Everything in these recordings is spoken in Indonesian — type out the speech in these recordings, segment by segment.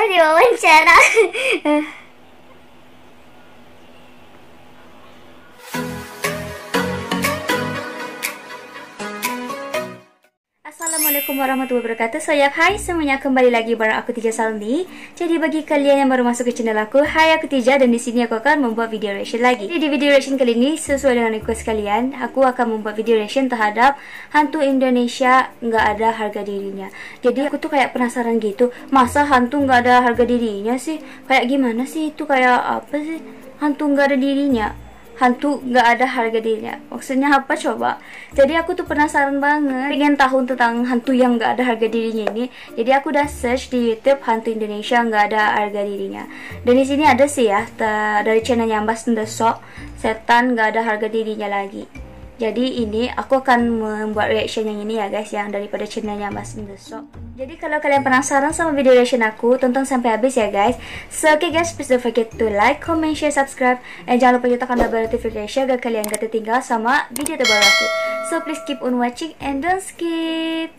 diwawancara. Assalamualaikum warahmatullahi wabarakatuh. Hai semuanya, kembali lagi bareng aku Tija Salmi. Jadi bagi kalian yang baru masuk ke channel aku, hai aku Tija, dan di sini aku akan membuat video reaction lagi. Jadi di video reaction kali ini sesuai dengan request kalian, aku akan membuat video reaction terhadap hantu Indonesia nggak ada harga dirinya. Jadi aku tuh kayak penasaran gitu, masa hantu nggak ada harga dirinya sih? Kayak gimana sih itu, kayak apa sih hantu nggak ada dirinya? Hantu nggak ada harga dirinya, maksudnya apa coba? Jadi aku tuh penasaran banget, pengen tahu tentang hantu yang nggak ada harga dirinya ini. Jadi aku udah search di YouTube hantu Indonesia nggak ada harga dirinya, dan di sini ada sih ya, dari channelnya Mbak Sendesok, setan nggak ada harga dirinya lagi. Jadi ini aku akan membuat reaction yang ini ya guys, yang daripada channelnya Mas Indesok. Jadi kalau kalian penasaran sama video reaction aku, tonton sampai habis ya guys. So okay guys, please don't forget to like, comment, share, subscribe, and jangan lupa nyalakan bell notification agar kalian gak tertinggal sama video terbaru aku. So please keep on watching and don't skip.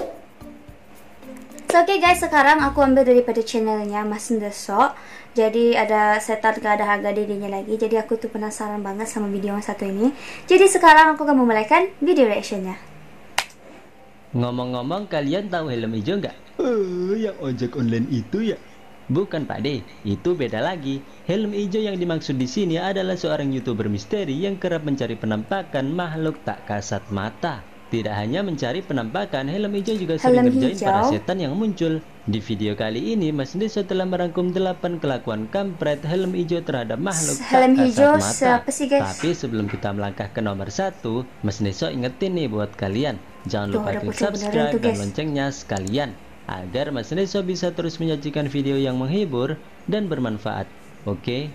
So okay guys, sekarang aku ambil daripada channelnya Mas Indesok. Jadi ada setan gak ada harga dirinya lagi. Jadi aku tuh penasaran banget sama video yang satu ini. Jadi sekarang aku akan memulaikan video reactionnya. Ngomong-ngomong, kalian tahu helm hijau nggak? Yang ojek online itu ya? Bukan Pak De, itu beda lagi. Helm hijau yang dimaksud di sini adalah seorang YouTuber misteri yang kerap mencari penampakan makhluk tak kasat mata. Tidak hanya mencari penampakan, helm hijau juga sering ngerjain para setan yang muncul. Di video kali ini, Mas Deso telah merangkum 8 kelakuan kampret helm hijau terhadap makhluk tak kasat mata. Sih, guys? Tapi sebelum kita melangkah ke nomor 1, Mas Deso ingetin nih buat kalian, jangan lupa klik subscribe dan loncengnya sekalian, agar Mas Deso bisa terus menyajikan video yang menghibur dan bermanfaat. Oke?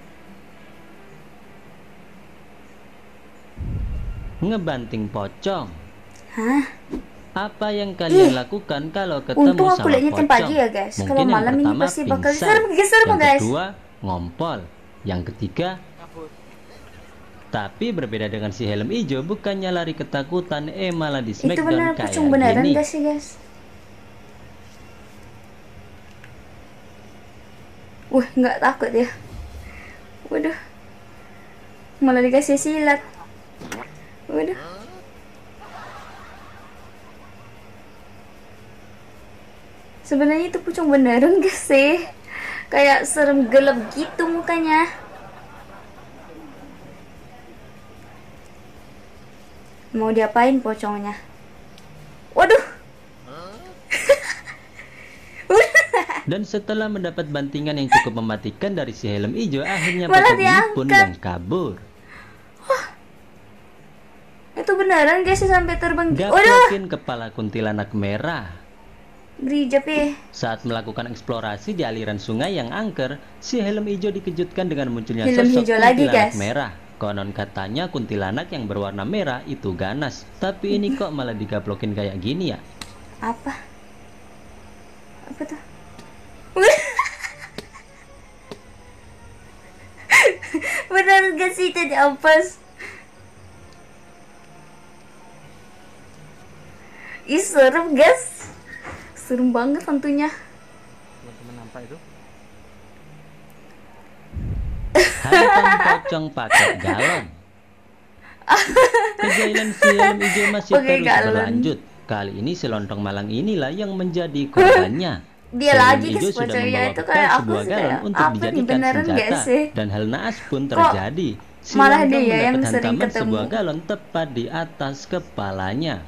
Ngebanting pocong. Hah? Apa yang kalian lakukan kalau ketemu Untung sama pocong? pagi ya guys. Mungkin Kalau yang malam ini pertama pasti bakal pingsan, geser yang guys. kedua ngompol, yang ketiga kabur. Tapi berbeda dengan si helm hijau, bukannya lari ketakutan, malah di smackdown kayak beneran gini. Gak sih guys? Nggak takut ya. Waduh, malah dikasih silat. Waduh. Sebenarnya itu pocong beneran gak sih? Kayak serem gelap gitu mukanya. Mau diapain pocongnya? Waduh. Dan setelah mendapat bantingan yang cukup mematikan dari si helm hijau, akhirnya pocong ini pun yang kabur. Itu beneran guys, sampai terbang. Gaplakin kepala kuntilanak merah. Berijap ya. Saat melakukan eksplorasi di aliran sungai yang angker, si helm hijau dikejutkan dengan munculnya sosok kuntilanak merah. Konon katanya kuntilanak yang berwarna merah itu ganas, tapi ini kok malah digaplokin kayak gini ya? Apa tuh? Benar gak sih tadi ampas? Ih, serem guys. Serem banget hantunya. Teman-teman nampak itu? Hantam pocong pakai galon. Kejailan si helm hijau masih terus berlanjut. Kali ini si lontong malang inilah yang menjadi korbannya. Dia lagi hijau sudah itu kayak sebuah galon untuk dijadikan senjata, dan hal naas pun terjadi. Si malah lontong dia yang mendapat sering hantaman ketemu sebuah galon tepat di atas kepalanya.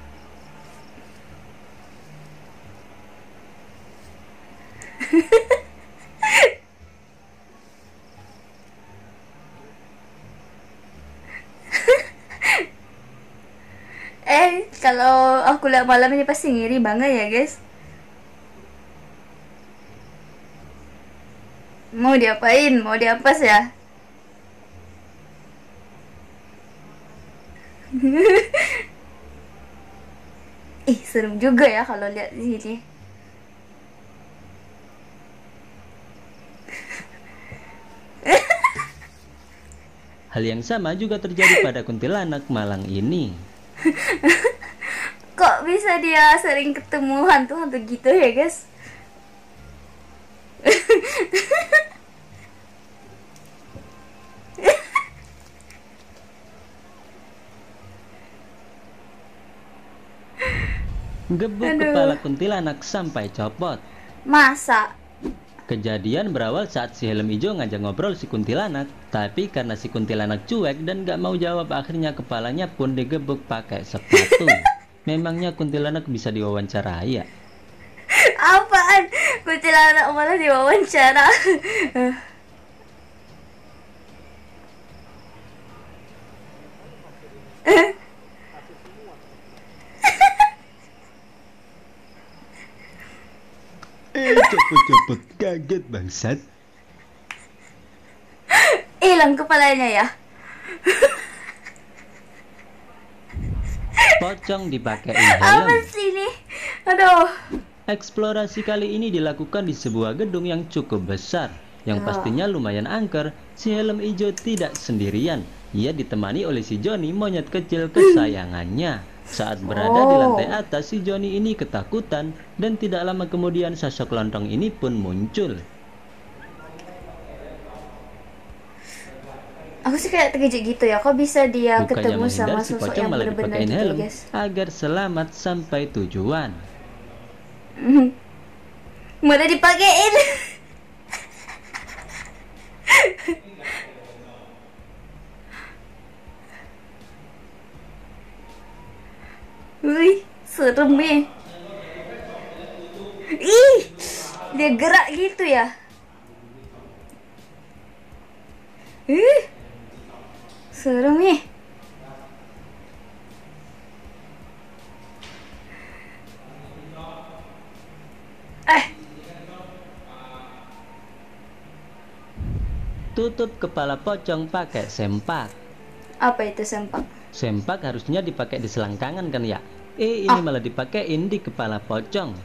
Kalau aku lihat malam ini pasti ngiri banget ya guys. Mau diapain? Mau diampas ya? Serem juga ya kalau lihat di sini. Hal yang sama juga terjadi pada kuntilanak malang ini. Kok bisa dia sering ketemu hantu-hantu gitu ya guys? Gebuk Aduh. kepala kuntilanak sampai copot. Masa? Kejadian berawal saat si helm hijau ngajak ngobrol si kuntilanak, tapi karena si kuntilanak cuek dan gak mau jawab, akhirnya kepalanya pun digebuk pakai sepatu. Memangnya kuntilanak bisa diwawancarai ya? Apaan? Kuntilanak malah diwawancara. Cepet-cepet, kaget bangsat. Hilang kepalanya ya. Pocong dipakein Apa helm. sih ini? Aduh. Eksplorasi kali ini dilakukan di sebuah gedung yang cukup besar, yang pastinya lumayan angker. Si helm hijau tidak sendirian. Ia ditemani oleh si Johnny, monyet kecil kesayangannya. Saat berada di lantai atas, si Johnny ini ketakutan, dan tidak lama kemudian sosok lontong ini pun muncul. Aku sih kayak terkejut gitu ya. Kok bisa dia Bukannya ketemu menghindar, sama si sosok pocong yang malah benar-benar dipakein gitu ya, helm guys? agar selamat sampai tujuan. Malah dipakein. Wih, serem ya. Ih, dia gerak gitu ya. Ih, serem ya. Tutup kepala pocong pakai sempak. Apa itu sempak? Sempak harusnya dipakai di selangkangan kan ya? Ini malah dipakein di kepala pocong.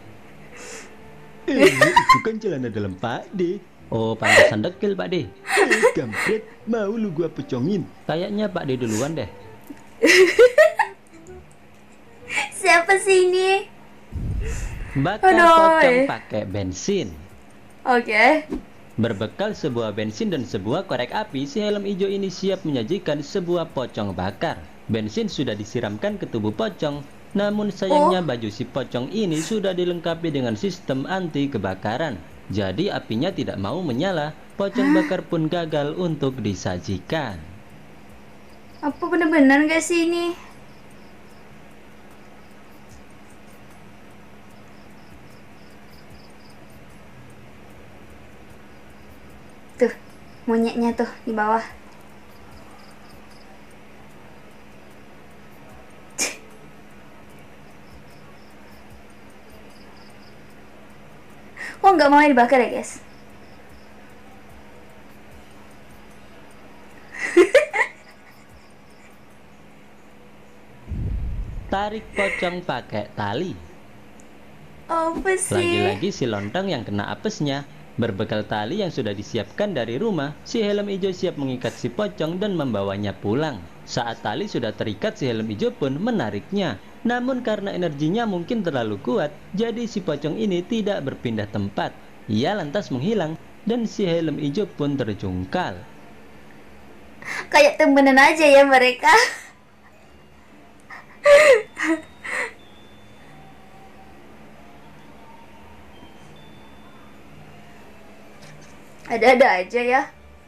Itu kan celana dalam Pak D. Oh, pantesan dekil Pak D. Kampret, mau lu gua pocongin? Kayaknya Pak D duluan deh. Siapa sih ini? Bakar Aduh. pocong pakai bensin. Oke. Berbekal sebuah bensin dan sebuah korek api, si helm hijau ini siap menyajikan sebuah pocong bakar. Bensin sudah disiramkan ke tubuh pocong, namun sayangnya baju si pocong ini sudah dilengkapi dengan sistem anti kebakaran. Jadi apinya tidak mau menyala, pocong bakar pun gagal untuk disajikan. Apa bener-bener gak sih ini? Tuh, monyetnya tuh di bawah. Kok nggak mau dibakar ya guys? Tarik pocong pakai tali. Apa sih? Lagi-lagi si lontong yang kena apesnya. Berbekal tali yang sudah disiapkan dari rumah, si helm hijau siap mengikat si pocong dan membawanya pulang. Saat tali sudah terikat, si helm hijau pun menariknya. Namun karena energinya mungkin terlalu kuat, jadi si pocong ini tidak berpindah tempat. Ia lantas menghilang dan si helm hijau pun terjungkal. Kayak temenan aja ya mereka. Ada-ada aja ya.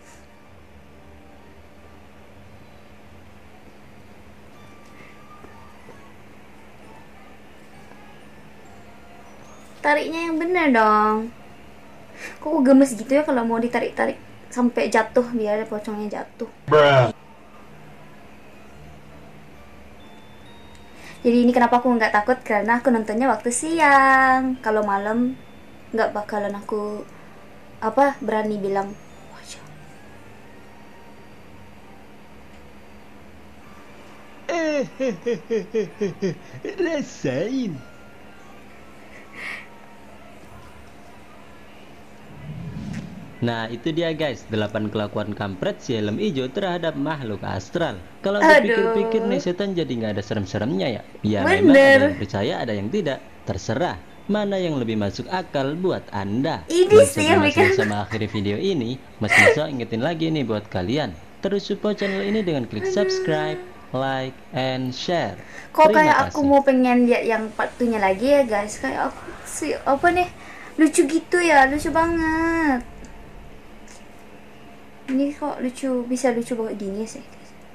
Tariknya yang bener dong. Kok gemes gitu ya kalau mau ditarik-tarik sampai jatuh, biar ada pocongnya jatuh. Jadi ini kenapa aku nggak takut, karena aku nontonnya waktu siang. Kalau malam nggak bakalan aku berani bilang wajah. Rasain. Nah itu dia guys, 8 kelakuan kampret si helm hijau terhadap makhluk astral. Kalau dipikir-pikir nih, setan jadi nggak ada serem-seremnya ya. Ya memang ada Bener. yang percaya, ada yang tidak, terserah. mana yang lebih masuk akal buat Anda. Ini sih yang bikin sama akhir video ini, Mas Miso ingetin lagi nih buat kalian, terus support channel ini dengan klik subscribe, like, and share. Kok kayak aku mau pengen lihat yang part 2-nya lagi ya guys. Kayak aku sih apa nih, lucu gitu ya, lucu banget. Ini kok lucu, bisa lucu banget gini sih.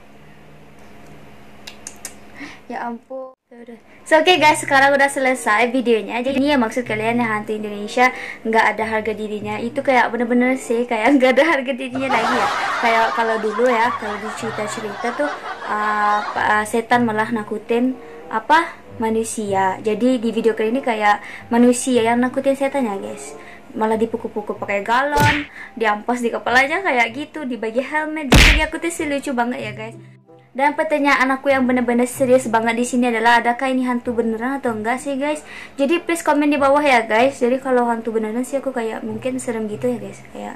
Ya ampun. So oke guys, sekarang udah selesai videonya. Jadi ini ya maksud kalian yang hantu Indonesia nggak ada harga dirinya. Itu kayak bener-bener sih kayak nggak ada harga dirinya lagi ya. Kayak kalau dulu ya, kalau di cerita-cerita tuh setan malah nakutin manusia. Jadi di video kali ini kayak manusia yang nakutin setannya guys. Malah dipukul-pukul pakai galon, diampas di kepalanya kayak gitu, dibagi helmet. Jadi aku tuh sih lucu banget ya guys. Dan pertanyaan aku yang bener-bener serius banget di sini adalah, adakah ini hantu beneran atau enggak sih guys? Jadi please komen di bawah ya guys. Jadi kalau hantu beneran sih aku kayak mungkin serem gitu ya guys. Kayak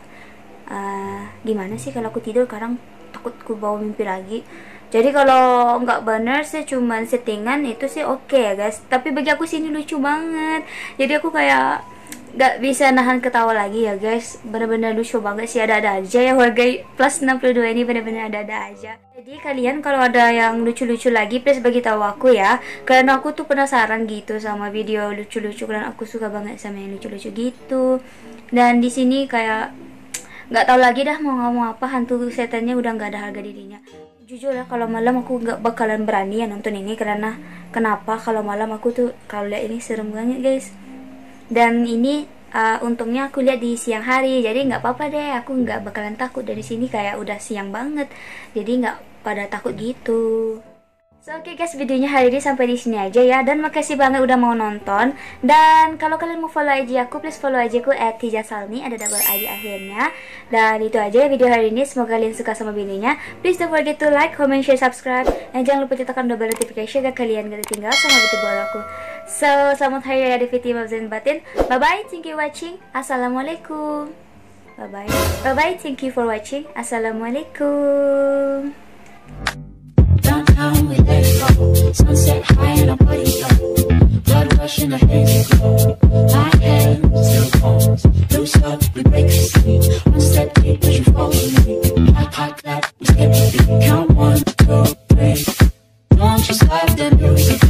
gimana sih kalau aku tidur kadang takut ku bawa mimpi lagi. Jadi kalau nggak bener sih cuman settingan itu sih oke ya guys. Tapi bagi aku sih ini lucu banget. Jadi aku kayak gak bisa nahan ketawa lagi ya guys. Bener-bener lucu banget sih, ada-ada aja ya warga plus 62 ini, bener-bener ada-ada aja. Jadi kalian kalau ada yang lucu-lucu lagi please bagi tahu aku ya, karena aku tuh penasaran gitu sama video lucu-lucu, karena aku suka banget sama yang lucu-lucu gitu. Dan di sini kayak nggak tahu lagi dah mau ngomong apa, hantu setannya udah nggak ada harga dirinya. Jujur ya, kalau malam aku nggak bakalan berani ya nonton ini, karena kenapa, kalau malam aku tuh kalau lihat ini serem banget guys. Dan ini untungnya aku lihat di siang hari, jadi nggak apa-apa deh, aku nggak bakalan takut. Dari sini kayak udah siang banget, jadi nggak pada takut gitu. So oke guys, videonya hari ini sampai di sini aja ya, dan makasih banget udah mau nonton. Dan kalau kalian mau follow IG aku, please follow IG aku @tijasalni, ada double I di akhirnya. Dan itu aja ya video hari ini, semoga kalian suka sama videonya. Please don't forget to like, comment, share, subscribe, dan jangan lupa tekan double notification agar kalian gak tertinggal sama video baru aku. So selamat hari raya Idul Fitri dan batin. Bye bye, thank you watching. Assalamualaikum. Bye bye. Bye bye, thank you for watching. Assalamualaikum. Downtown we let it go. Sunset high and our body low. Blood rush in a hazy glow. My hands till bones. Loose up, we break the scene. One step deep as you follow me. Hot clap, we skip the beat. Count 1, 2, 3. Don't you stop, then here we go.